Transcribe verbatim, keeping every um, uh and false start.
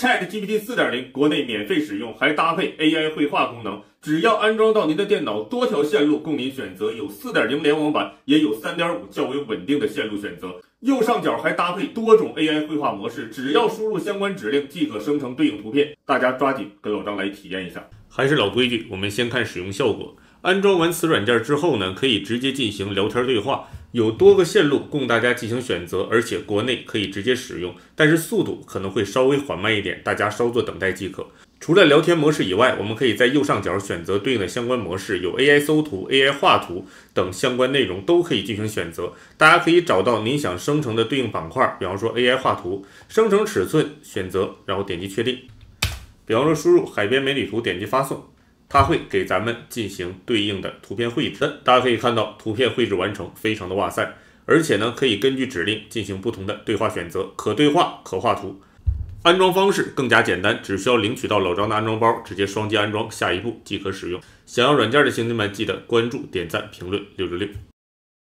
ChatGPT 四点零 国内免费使用，还搭配 A I 绘画功能。只要安装到您的电脑，多条线路供您选择，有 四点零 联网版，也有 三点五 较为稳定的线路选择。右上角还搭配多种 A I 绘画模式，只要输入相关指令即可生成对应图片。大家抓紧跟老张来体验一下。还是老规矩，我们先看使用效果。安装完此软件之后呢，可以直接进行聊天对话，有多个线路供大家进行选择，而且国内可以直接使用，但是速度可能会稍微缓慢一点，大家稍作等待即可。除了聊天模式以外，我们可以在右上角选择对应的相关模式，有 A I 搜图、A I 画图等相关内容都可以进行选择。大家可以找到您想生成的对应板块，比方说 A I 画图，生成尺寸，选择，然后点击确定。比方说输入海边美女图，点击发送。它会给咱们进行对应的图片绘制，大家可以看到图片绘制完成，非常的哇塞！而且呢，可以根据指令进行不同的对话选择，可对话，可画图。安装方式更加简单，只需要领取到老张的安装包，直接双击安装，下一步即可使用。想要软件的兄弟们，记得关注、点赞、评论六六六。